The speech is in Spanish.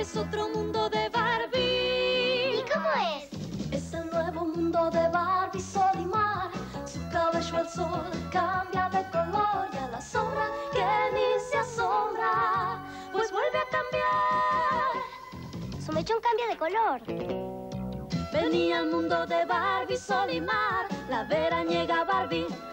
es otro mundo de Barbie. ¿Y cómo es? Es el nuevo mundo de Barbie, sol y mar. Su cabello al sol cambia de color y a la sombra que ni se asombra, pues vuelve a cambiar. Su mechón cambia de color. Venía al mundo de Barbie, sol y mar, la veraniega Barbie